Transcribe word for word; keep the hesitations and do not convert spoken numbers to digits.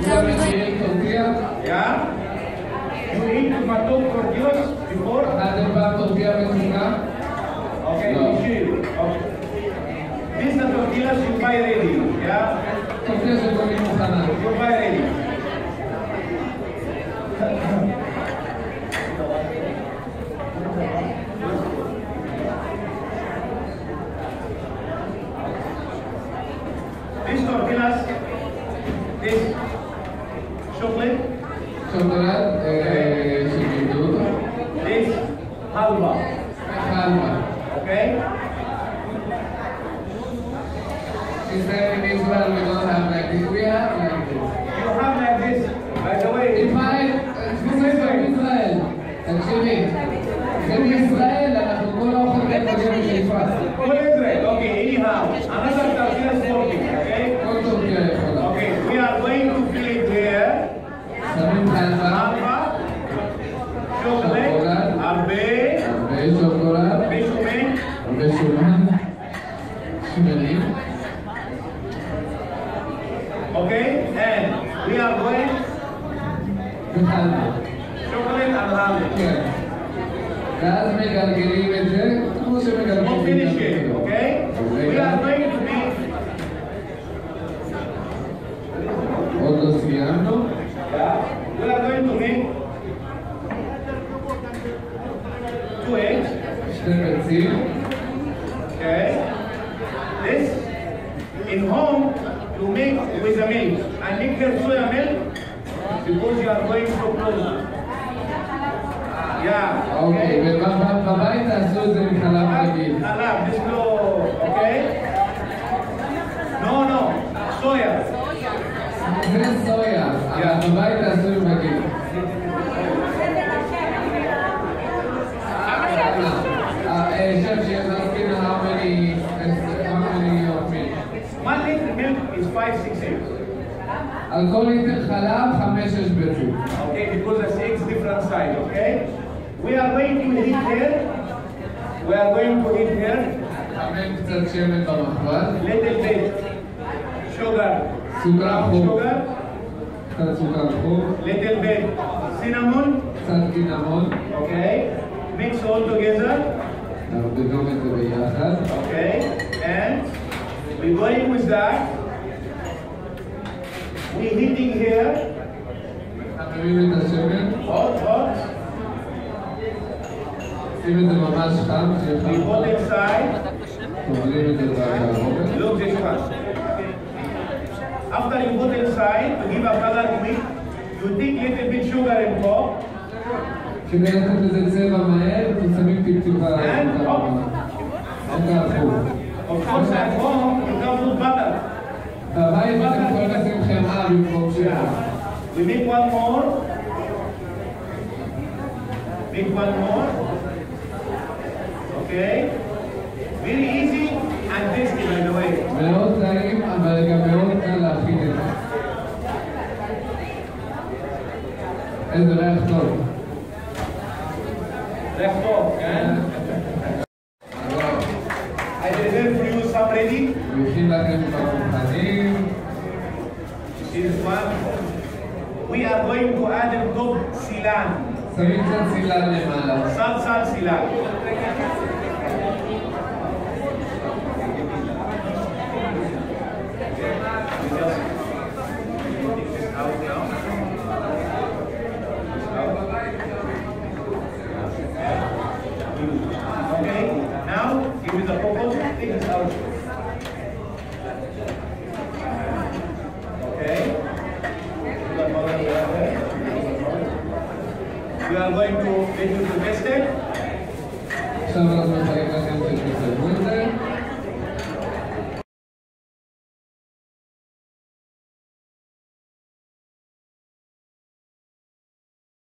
Yeah? You eat tomato tortillas before? Okay, No. chill. Okay. These are tortillas you buy ready, yeah? You buy ready. These tortillas, this chocolate, this halwa, okay? She said in Israel we don't have like this. We have like this. You have like this, by the way. In my, Israel, תקשיבי, זה בישראל, אנחנו כל האוכל נקודם בחיפה. כל Israel, okay, anyhow, another tortilla is working, okay? כל טורקיה יכולה. Okay, we are going to fill it here. שמים חלבה, halwa, chocolate, הרבה, הרבה שוקולד, הרבה שומן, הרבה שומן, שמנים. okay? And we are going וחלבה. chocolate and halwa. כן. ואז מגלגלים את זה, כמו We'll שמגלגלים finish it, okay? We are going to be עוד לא סיימנו. Yeah, we are going to make two eggs. שתי ביצים. Okay. This in home you make with the milk. I make the soya milk because you are going so close. Yeah. אוקיי, ובבית תעשו את זה מחלב רגיל. Halab, this no. Okay. No, no. Soya. זה סויה, אבל בבית תעשו עם רגיל. Chef, she has asking how many, how many of milk? One liter milk is five, six eggs. על כל ליטר חלב, חמש-שש ביצים. Okay, because the eggs different size. Okay. We are going to heat here. We are going to heat here. חמם קצת שמן במחבת. Little bit sugar. סוכר חום. Sugar. קצת סוכר חום. Little bit cinnamon. קצת קינמון. Okay. Mix all together. נערבבים את זה ביחד. Okay. And we going with that. We heating here. מחממים את השמן. Hot, hot. שים את זה ממש חם. We put inside. טובלים את זה בתערובת. Look this one. After you put inside to give a color to it, you take little bit sugar and pop. כדי לתת לזה צבע מהר, ושמים טיפ-טיפה And hop. Of course at home you can put butter. בבית אתם יכולים לשים חמאה במקום שלה. We make one more. Make one more. Okay. Very easy and tasty by the way. מאוד טעים, אבל גם מאוד קל להכין את זה. איזה ריח טוב. ריח טוב, כן? I reserve for you some ready. הוא הכין לכם במוכנים. See this one? We are going to add on top silan. שמים קצת סילן למעלה. Salsa silan. Okay, now give me the cocoa, take this out. Okay. We are going to make you to taste it. עכשיו אנחנו מחכים לכם שתסיימו את זה.